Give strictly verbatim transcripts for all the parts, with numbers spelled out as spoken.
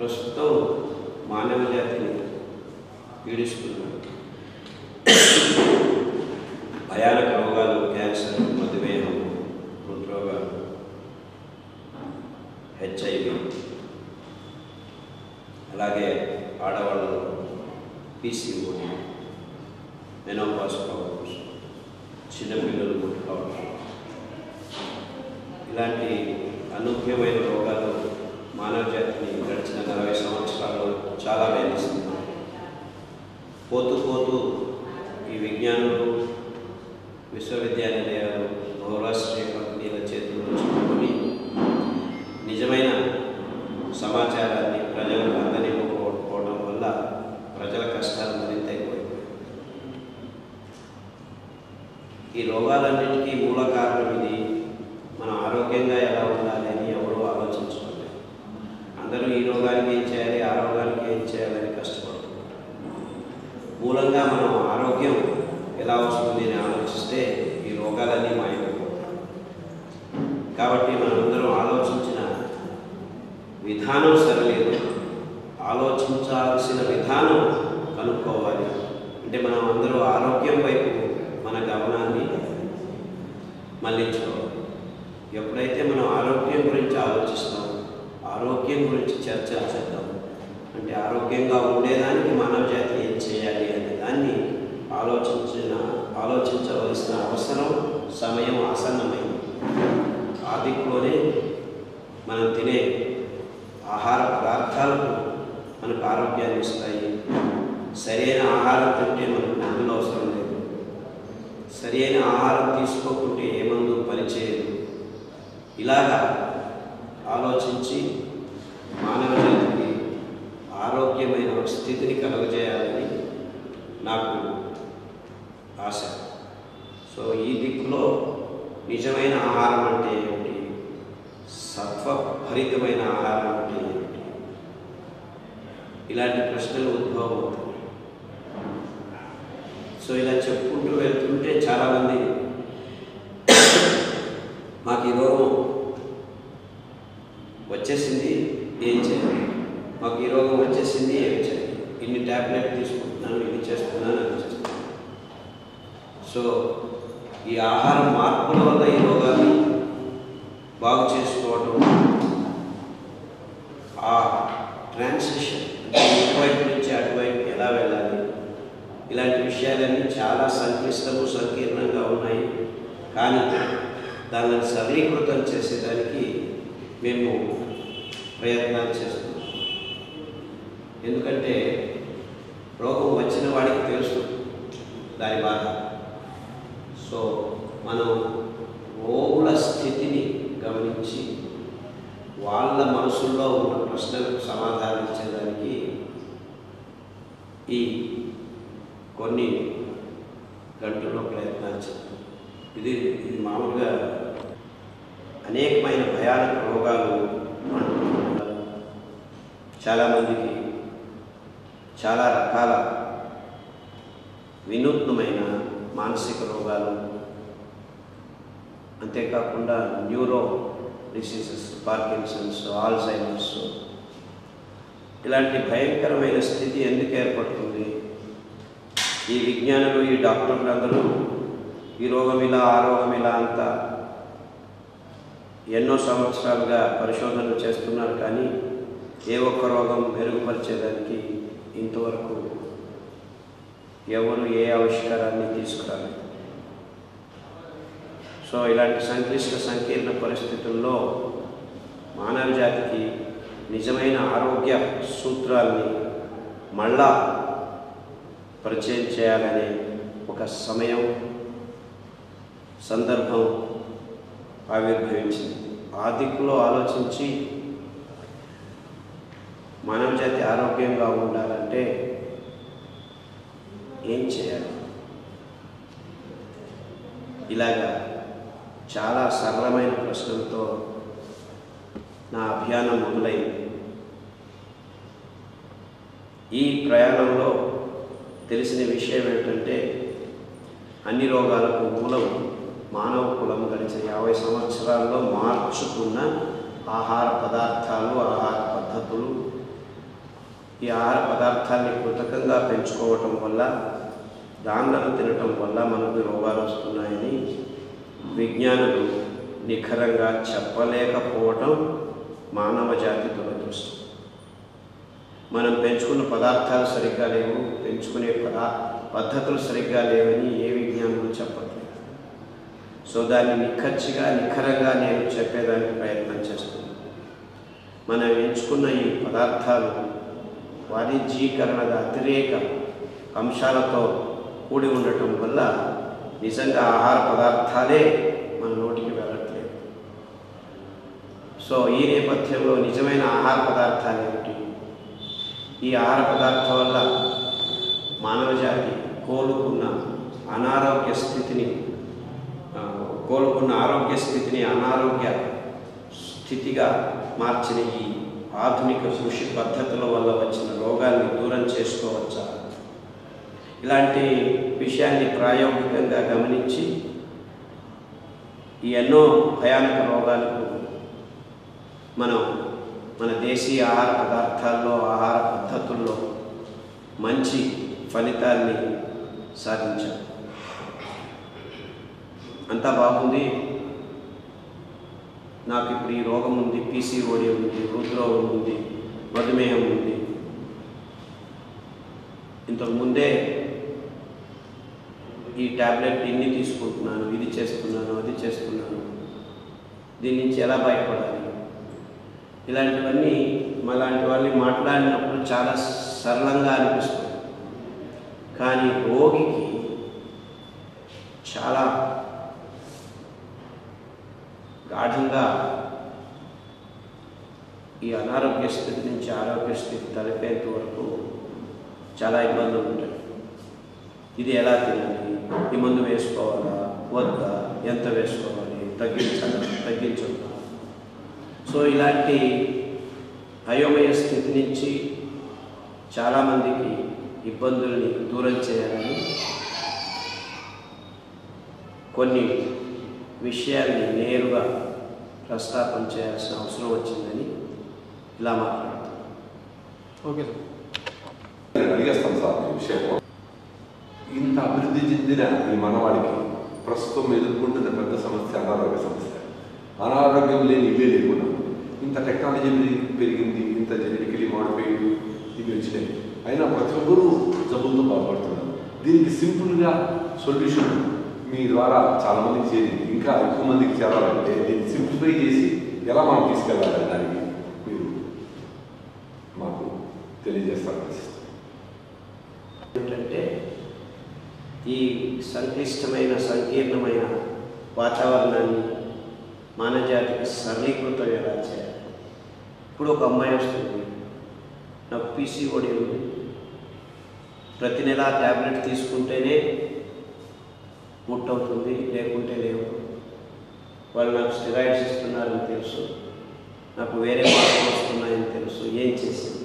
ప్రస్తుతం మానవ జాతిని పీడిస్తున్న భయానక రోగాలు, క్యాన్సర్, మధుమేహం, హృద్రోగాలు, హెచ్ఐవి, అలాగే ఆడవాళ్ళలో పీసీఓడి, మెనోపాజ్ ప్రాబ్లమ్స్, చిన్నపిల్లలు పుట్టుకోవడం, ఇలాంటి అనూహ్యమైన రోగాలు మానవ జాతిని గడిచిన నలభై సంవత్సరాల్లో చాలా వేధిస్తుంది. పోతూ పోతూ ఈ విజ్ఞానులు, విశ్వవిద్యానిలయాలు, బహురాష్ట్రీయ కంపెనీల చేతుల్లో చిక్కుకొని నిజమైన సమాచారాన్ని ప్రజలకు అందనివ్వకపోవడం వల్ల ప్రజల కష్టాలు మరింత అయిపోయాయి. ఈ రోగాలన్నింటికీ మూల కారణం ఇది. మనం ఆరోగ్యంగా ఎలా ఉండాలి అని ఎవరూ ఆలోచించుకోలేదు. అందరూ ఈ రోగానికి ఏం చేయాలి, ఆ రోగానికి ఏం చేయాలని కష్టపడుతున్నారు. మూలంగా మనం ఆరోగ్యం ఎలా వస్తుంది అని ఆలోచిస్తే ఈ రోగాలన్నీ మాయమైపోతాయి. కాబట్టి మనమందరం ఆలోచించిన విధానం సరిలేదు. ఆలోచించాల్సిన విధానం కనుక్కోవాలి. అంటే మనం అందరూ ఆరోగ్యం వైపు మన గమనాన్ని మళ్ళించుకోవాలి. ఎప్పుడైతే మనం ఆరోగ్యం గురించి ఆలోచిస్తాం, ఆరోగ్యం గురించి చర్చలు చేద్దాం, అంటే ఆరోగ్యంగా ఉండేదానికి మానవ జాతి ఏం చేయాలి అనే దాన్ని ఆలోచించిన ఆలోచించవలసిన అవసరం, సమయం ఆసన్నమైంది. ఆ దిక్కులోనే మనం తినే ఆహార పదార్థాలకు మనకు ఆరోగ్యాన్ని ఇస్తాయి. సరైన ఆహారం తింటే మనకు మందులు అవసరం లేదు. సరైన ఆహారం తీసుకోకుంటే ఏ మందు పనిచేయదు. ఇలాగా ఆలోచించి మానవ జాతికి ఆరోగ్యమైన స్థితిని కలుగజేయాలని నాకు ఆశ. సో ఈ దిక్కులో నిజమైన ఆహారం అంటే ఏమిటి, సత్వభరితమైన ఆహారం అంటే ఏమిటి, ఇలాంటి ప్రశ్నలు ఉద్భవం అవుతాయి. సో ఇలా చెప్పుకుంటూ వెళ్తుంటే చాలామంది మాకు ఈ రోగం వచ్చేసింది, ఏం చేయాలి, మాకు ఈ రోగం వచ్చేసింది, ఏం చేయాలి, ఇన్ని ట్యాబ్లెట్ తీసుకుంటున్నాను, ఇన్ని చేస్తున్నాను, అని చేస్తున్నాను. సో ఈ ఆహార మార్పుల వల్ల ఈ రోగాన్ని బాగు చేసుకోవడం, ఆ ట్రాన్సిషన్ అంటే ఇటువైపు నుంచి అటువైపు ఎలా వెళ్ళాలి, ఇలాంటి విషయాలన్నీ చాలా సంక్లిష్టము, సంకీర్ణంగా ఉన్నాయి. కానీ దాన్ని సరళీకృతం చేసేదానికి మేము ప్రయత్నాలు చేస్తున్నాం. ఎందుకంటే రోగం వచ్చిన వాడికి తెలుసు దాని బాధ. సో మనం రోగుల స్థితిని గమనించి వాళ్ళ మనసుల్లో ఉన్న ప్రశ్నలకు సమాధానం ఇచ్చేదానికి ఈ కొన్ని గంటల్లో ప్రయత్నాలు చేస్తాం. ఇది ఇది మామూలుగా అనేకమైన భయానక రోగాలు అంటున్నారు. చాలామందికి చాలా రకాల వినూత్నమైన మానసిక రోగాలు, అంతేకాకుండా న్యూరో డిసీజెస్, పార్కిన్సన్స్, ఆల్జైమర్స్, ఇలాంటి భయంకరమైన స్థితి ఎందుకు ఏర్పడుతుంది? ఈ విజ్ఞానులు, ఈ డాక్టర్లు అందరూ ఈ రోగం ఇలా, ఆ రోగం ఇలా అంతా ఎన్నో సంవత్సరాలుగా పరిశోధనలు చేస్తున్నారు. కానీ ఏ ఒక్క రోగం మెరుగుపరిచేదానికి ఇంతవరకు ఎవరు ఏ ఆవిష్కారాన్ని తీసుకురాలేదు. సో ఇలాంటి సంక్లిష్ట సంకీర్ణ పరిస్థితుల్లో మానవ జాతికి నిజమైన ఆరోగ్య సూత్రాల్ని మళ్ళా పరిచయం చేయాలనే ఒక సమయం, సందర్భం ఆవిర్భవించింది. ఆ దిక్కులో ఆలోచించి మానవ జాతి ఆరోగ్యంగా ఉండాలంటే ఏం చేయాలి, ఇలాగా చాలా సరళమైన ప్రశ్నలతో నా అభియానం మొదలైంది. ఈ ప్రయాణంలో తెలిసిన విషయం ఏంటంటే అన్ని రోగాలకు మూలం మానవ కులం గడిచిన యాభై సంవత్సరాల్లో మార్చుకున్న ఆహార పదార్థాలు, ఆహార పద్ధతులు, ఈ ఆహార పదార్థాన్ని కృతకంగా పెంచుకోవటం వల్ల, దాన్లను తినటం వల్ల మనకు రోగాలు వస్తున్నాయని విజ్ఞానులు నిఖరంగా చెప్పలేకపోవటం మానవ జాతి దురదృష్టం. మనం పెంచుకున్న పదార్థాలు సరిగ్గా లేవు, పెంచుకునే పదా పద్ధతులు సరిగ్గా లేవని ఏ విజ్ఞానులు చెప్పట్లేదు. సో దాన్ని నిఖచ్చిగా నిఖరంగా నేను చెప్పేదానికి ప్రయత్నం చేస్తున్నాను. మనం ఎంచుకున్న ఈ పదార్థాలు వాణిజ్యీకరణದ అతిరేక అంశాలతో కూడి ఉండటం వల్ల నిజంగా ఆహార పదార్థాలే మన నోటికి వెళ్ళట్లేదు. సో ఈ నేపథ్యంలో నిజమైన ఆహార పదార్థాలు ఏమిటి? ఈ ఆహార పదార్థం వల్ల మానవ జాతి కోలుకున్న అనారోగ్య స్థితిని కోలుకున్న ఆరోగ్య స్థితిని అనారోగ్య స్థితిగా మార్చిన ఈ ఆధునిక కృషి పద్ధతుల వల్ల వచ్చిన రోగాల్ని దూరం చేసుకోవచ్చా? ఇలాంటి విషయాన్ని ప్రాయోగికంగా గమనించి ఈ ఎన్నో భయానక రోగాలకు మనం మన దేశీయ ఆహార పదార్థాల్లో, ఆహార పద్ధతుల్లో మంచి ఫలితాన్ని సాధించాం. అంతా బాగుంది, నాకు ఇప్పుడు ఈ రోగం ఉంది, పీసీఓడి ఉంది, హృద్రోగం ఉంది, మధుమేహం ఉంది, ఇంతకుముందే ఈ ట్యాబ్లెట్ ఇన్ని తీసుకుంటున్నాను, ఇది చేస్తున్నాను, అది చేస్తున్నాను, దీని నుంచి ఎలా బయటపడాలి? ఇలాంటివన్నీ మాలాంటి వాళ్ళని మాట్లాడినప్పుడు చాలా సరళంగా అనిపిస్తుంది. కానీ రోగికి చాలా గాఢంగా ఈ అనారోగ్య స్థితి నుంచి ఆరోగ్య స్థితి తలపేంత వరకు చాలా ఇబ్బందులు ఉంటాయి. ఇది ఎలా తినాలి, ఈ మందు వేసుకోవాలా వద్దా, ఎంత వేసుకోవాలి, తగ్గించాలా తగ్గించొద్దా? సో ఇలాంటి అయోమయ స్థితి నుంచి చాలామందికి ఇబ్బందుల్ని దూరం చేయాలని కొన్ని విషయాల్ని నేరుగా ప్రస్తాపన చేయాల్సిన అవసరం వచ్చిందని ఇలా మాట్లాడతాం. ఓకే సార్, నేను అడిగేస్తాను సార్ ఈ విషయంలో. ఇంత అభివృద్ధి చెందిన ఈ మనవాడికి ప్రస్తుతం ఎదుర్కొంటున్న పెద్ద సమస్య అనారోగ్య సమస్య. అనారోగ్యం లేని ఇవే లేకుండా ఇంత టెక్నాలజీ పెరిగింది, ఇంత జెనెటికలీ మాడిఫైడ్ ఇవి వచ్చినాయి, అయినా ప్రతి ఒక్కరూ జబ్బులతో బాధపడుతున్నారు. దీనికి సింపుల్గా సొల్యూషన్ మీ ద్వారా చాలామందికి చేరింది, ఇంకా ఎక్కువ మందికి చేరాలంటే దీన్ని సింప్లిఫై చేసి ఎలా మనం తీసుకెళ్ళాలి దానికి మీరు మాకు తెలియజేస్తారు. ఏంటంటే ఈ సంక్లిష్టమైన సంకీర్ణమైన వాతావరణాన్ని మానవజాతికి సరళీకృతం ఎలా చేయాలి? ఇప్పుడు ఒక అమ్మాయి వస్తుంది, నాకు పీసీఓడి ఉంది, ప్రతి నెల ట్యాబ్లెట్ తీసుకుంటేనే ముట్టవుతుంది, లేకుంటే లేవు. వాళ్ళు నాకు స్టెరాయిడ్స్ ఇస్తున్నారని తెలుసు, నాకు వేరే మార్పులు వస్తున్నాయని తెలుసు, ఏం చేసింది?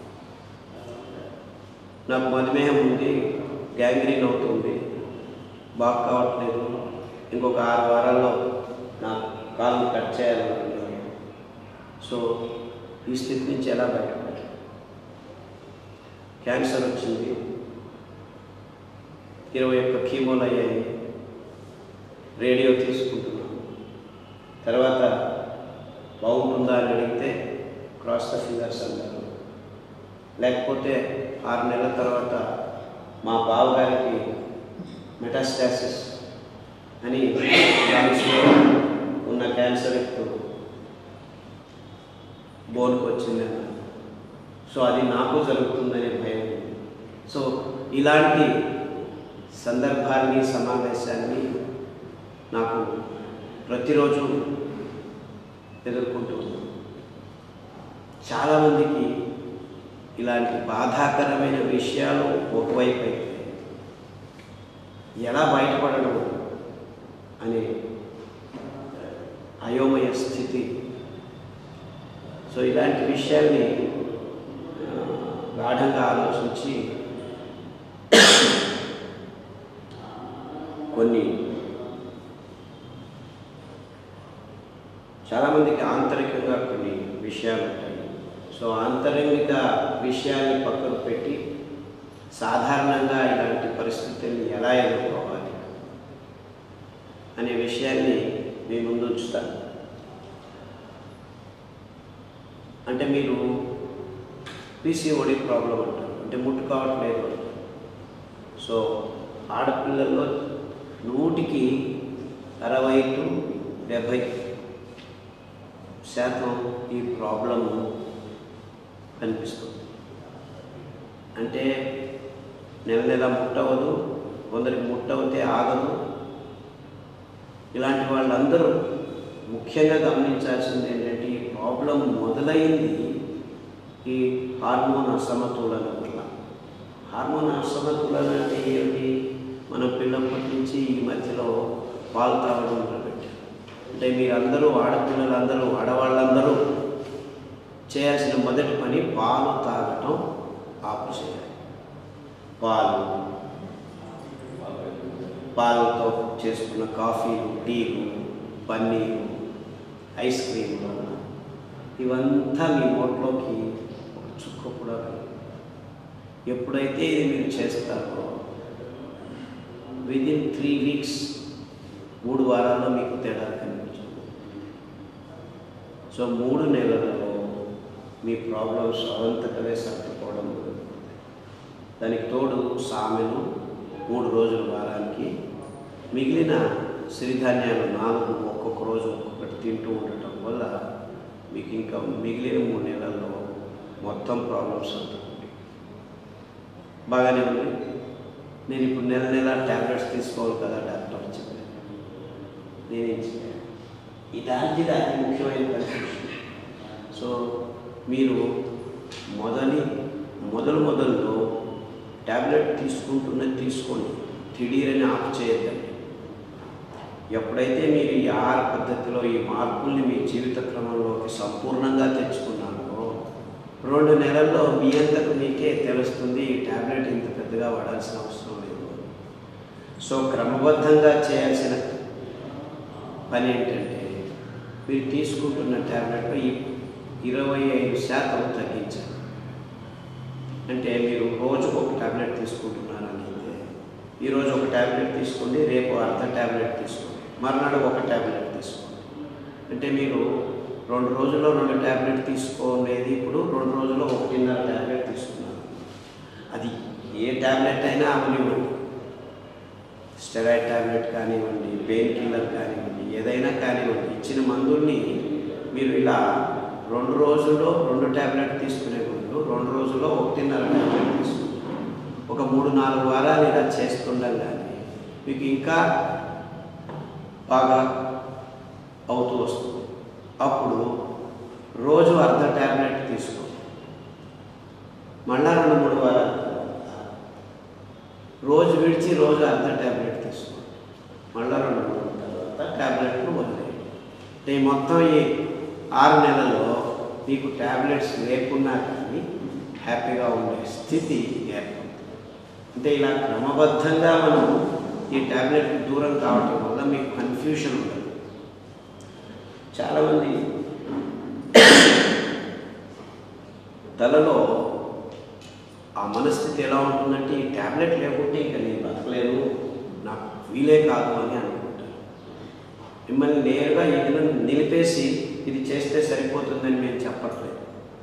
నాకు మధుమేహం ఉంది, గ్యాంగ్రీన్ అవుతుంది, బాగా కావట్లేదు, ఇంకొక ఆరు వారాల్లో నా కాళ్ళని కట్ చేయాలనుకుంటున్నాను. సో ఈ స్థితి నుంచి ఎలా బయటపడాలి? క్యాన్సర్ వచ్చింది, ఇరవై ఒక్క కీమోలు అయ్యాయి, రేడియో తీసుకుంటున్నాను, తర్వాత బాగుంటుందా అని అడిగితే క్రాస్ ద ఫింగర్స్ అంటారు. లేకపోతే ఆరు నెలల తర్వాత మా బావగారికి మెటాస్టాసిస్ అని లంగ్స్లో ఉన్న క్యాన్సర్ ఎక్కువ బోన్కి వచ్చిందని, సో అది నాకు జరుగుతుందనే భయం. సో ఇలాంటి సందర్భాన్ని, సమావేశాన్ని నాకు ప్రతిరోజు ఎదుర్కొంటున్నాను. చాలామందికి ఇలాంటి బాధాకరమైన విషయాలు ఒకవైపు అయితే ఎలా బయటపడడం అనే అయోమయ స్థితి. సో ఇలాంటి విషయాల్ని గాఢంగా ఆలోచించి కొన్ని చాలామందికి ఆంతరికంగా కొన్ని విషయాలు ఉంటాయి. సో సో ఆంతరంగిక విషయాన్ని పక్కకు పెట్టి సాధారణంగా ఇలాంటి పరిస్థితుల్ని ఎలా ఎదుర్కోవాలి అనే విషయాన్ని మీ ముందు ఉంచుతాను. అంటే మీరు పీసీఓడి ప్రాబ్లం అంటారు, అంటే ముట్టు కావట్లేదు. సో ఆడపిల్లల్లో నూటికి అరవై టు డెబ్భై శాతం ఈ ప్రాబ్లం కనిపిస్తుంది. అంటే నెల నెల ముట్టవదు, కొందరికి ముట్టవుతే ఆగదు. ఇలాంటి వాళ్ళందరూ ముఖ్యంగా గమనించాల్సింది ఏంటంటే ఈ ప్రాబ్లం మొదలైంది ఈ హార్మోన్ అసమతులన వల్ల. హార్మోన్ అసమతులన అంటే ఏమిటి? మన పిల్లప్పటి నుంచి ఈ మధ్యలో పాలు తాగడం మొదలుపెట్టారు. అంటే మీరందరూ ఆడపిల్లలందరూ ఆడవాళ్ళందరూ చేయాల్సిన మొదటి పని పాలు తాగటం ఆపు చేయాలి. పాలు, పాలతో చేసుకున్న కాఫీలు, టీలు, పన్నీరు, ఐస్ క్రీమ్లు ఇవంతా మీ నోట్లోకి ఒక చుక్క కూడా ఎప్పుడైతే ఇది మీరు చేస్తారో విదిన్ త్రీ వీక్స్ మూడు వారాల్లో మీకు తేడా కనిపించింది. సో మూడు నెలలలో మీ ప్రాబ్లమ్స్ అవంతకలే సర్దుకోవడం మొదలుపెడతాయి. దానికి తోడు సామెను మూడు రోజుల వారానికి మిగిలిన సిరిధాన్యాలు నాలుగు ఒక్కొక్క రోజు ఒక్కొక్కటి తింటూ ఉండటం వల్ల మీకు ఇంకా మిగిలిన మూడు నెలల్లో మొత్తం ప్రాబ్లమ్స్ అవుతుంది. బాగానే ఉంది. నేను ఇప్పుడు నెల నెల ట్యాబ్లెట్స్ తీసుకోవాలి కదా డాక్టర్ చెప్పాను. నేనేం చేయాలి? ఇలాంటిది అతి ముఖ్యమైన కన్ఫ్యూషన్. సో మీరు మొదటి మొదలు మొదల్లో ట్యాబ్లెట్ తీసుకుంటున్నది తీసుకోండి, తిడీరని ఆఫ్ చేయద్దండి. ఎప్పుడైతే మీరు ఈ ఆహార పద్ధతిలో ఈ మార్పుల్ని మీ జీవిత క్రమంలోకి సంపూర్ణంగా తెచ్చుకున్నారో రెండు నెలల్లో మీ అంతకు మీకే తెలుస్తుంది ఈ ట్యాబ్లెట్ ఇంత పెద్దగా వాడాల్సిన అవసరం లేదు. సో క్రమబద్ధంగా చేయాల్సిన పని ఏంటంటే మీరు తీసుకుంటున్న ట్యాబ్లెట్లో ఈ ఇరవై ఐదు శాతం తగ్గించాలి. అంటే మీరు రోజుకు ఒక ట్యాబ్లెట్ తీసుకుంటున్నారని అయితే ఈరోజు ఒక ట్యాబ్లెట్ తీసుకోండి, రేపు అర్ధ ట్యాబ్లెట్ తీసుకోండి, మర్నాడు ఒక ట్యాబ్లెట్ తీసుకోండి. అంటే మీరు రెండు రోజుల్లో రెండు ట్యాబ్లెట్ తీసుకోనేది ఇప్పుడు రెండు రోజుల్లో ఒకటిన్నర ట్యాబ్లెట్ తీసుకున్నారు. అది ఏ ట్యాబ్లెట్ అయినా అవనివ్వండి, స్టెరాయిడ్ ట్యాబ్లెట్ కానివ్వండి, పెయిన్ కిల్లర్ కానివ్వండి, ఏదైనా కానివ్వండి, ఇచ్చిన మందుల్ని మీరు ఇలా రెండు రోజుల్లో రెండు ట్యాబ్లెట్ తీసుకునే ముందు రెండు రోజుల్లో ఒకటిన్నర ట్యాబ్లెట్ తీసుకుంటారు. ఒక మూడు నాలుగు వారాలు ఇలా చేస్తుండగానే మీకు ఇంకా బాగా అవుతూ వస్తుంది. అప్పుడు రోజు అర్ధ ట్యాబ్లెట్ తీసుకోండి. మళ్ళా రెండు మూడు వారాలు రోజు విడిచి రోజు అర్ధ ట్యాబ్లెట్ తీసుకోండి. మళ్ళా రెండు మూడు తర్వాత ట్యాబ్లెట్లు వదిలేయండి. అంటే మొత్తం ఈ ఆరు నెలల్లో మీకు ట్యాబ్లెట్స్ లేకున్నా కానీ హ్యాపీగా ఉండే స్థితి ఏర్పడుతుంది. అంటే ఇలా క్రమబద్ధంగా మనం ఈ ట్యాబ్లెట్కి దూరం కావటం వల్ల మీకు కన్ఫ్యూషన్ ఉండదు. చాలామంది తలలో ఆ మనస్థితి ఎలా ఉంటుందంటే ఈ ట్యాబ్లెట్ లేకుంటే ఇంకా నేను బతకలేను, నాకు వీలే కాదు అని అనుకుంటారు. మిమ్మల్ని నేరుగా ఇది నిలిపేసి ఇది చేస్తే సరిపోతుందని మేము చెప్పట్లేదు.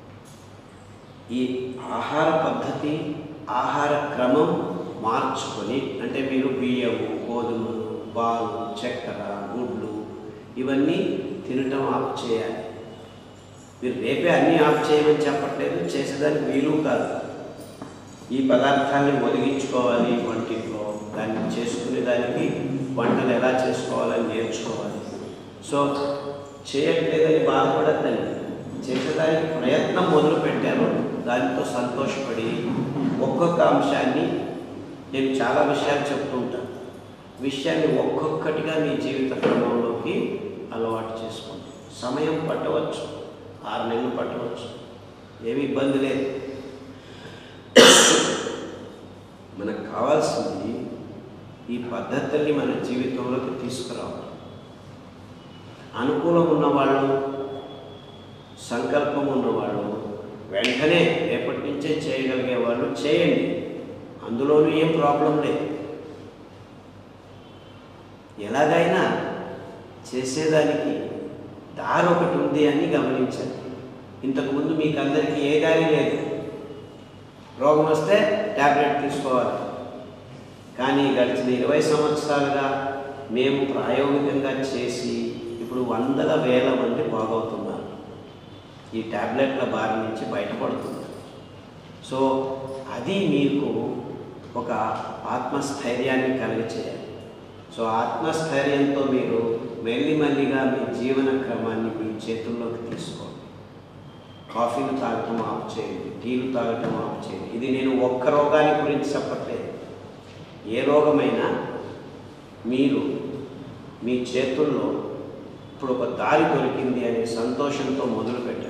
ఈ ఆహార పద్ధతి, ఆహార క్రమం మార్చుకొని, అంటే మీరు బియ్యము, గోధుమలు, పాలు, చక్కెర, గుడ్లు ఇవన్నీ తినటం ఆఫ్ చేయాలి. మీరు రేపే అన్నీ ఆఫ్ చేయమని చెప్పట్లేదు, చేసేదానికి వీలు కాదు. ఈ పదార్థాన్ని ఒదిగించుకోవాలి వంటిలో, దాన్ని చేసుకునే దానికి వంటలు ఎలా చేసుకోవాలని నేర్చుకోవాలి. సో చేయట్లేదని బాధపడద్దండి, చేసేదానికి ప్రయత్నం మొదలు పెట్టారు. దానితో సంతోషపడి ఒక్కొక్క అంశాన్ని, నేను చాలా విషయాలు చెప్తూ ఉంటాను, విషయాన్ని ఒక్కొక్కటిగా మీ జీవిత క్రమంలోకి అలవాటు చేసుకోండి. సమయం పట్టవచ్చు, ఆరు నెలలు పట్టవచ్చు, ఏమి ఇబ్బంది లేదు. మనకు కావాల్సింది ఈ పద్ధతుల్ని మన జీవితంలోకి తీసుకురావాలి. అనుకూలం ఉన్నవాళ్ళు, సంకల్పం ఉన్నవాళ్ళు వెంటనే రేపటి నుంచే చేయగలిగే వాళ్ళు చేయండి, అందులోనూ ఏం ప్రాబ్లం లేదు. ఎలాగైనా చేసేదానికి దారి ఒకటి ఉంది అని గమనించండి. ఇంతకుముందు మీకు అందరికీ ఏ దారి లేదు, రోగం వస్తే ట్యాబ్లెట్ తీసుకోవాలి. కానీ గడిచిన ఇరవై సంవత్సరాలుగా మేము ప్రాయోగికంగా చేసి ఇప్పుడు వందల వేల మంది బాగవుతున్నారు, ఈ ట్యాబ్లెట్ల బారి నుంచి బయటపడుతున్నారు. సో అది మీకు ఒక ఆత్మస్థైర్యాన్ని కలిగచేయాలి. సో ఆత్మస్థైర్యంతో మీరు మెల్లిమెల్లిగా మీ జీవన క్రమాన్ని మీ చేతుల్లోకి తీసుకోండి. కాఫీలు తాగటం ఆఫ్ చేయండి, టీలు తాగటం ఆఫ్ చేయండి. ఇది నేను ఒక్క రోగాన్ని గురించి చెప్పట్లేదు. ఏ రోగమైనా మీరు మీ చేతుల్లో ఇప్పుడు ఒక దారి దొరికింది అనే సంతోషంతో మొదలు పెట్టండి.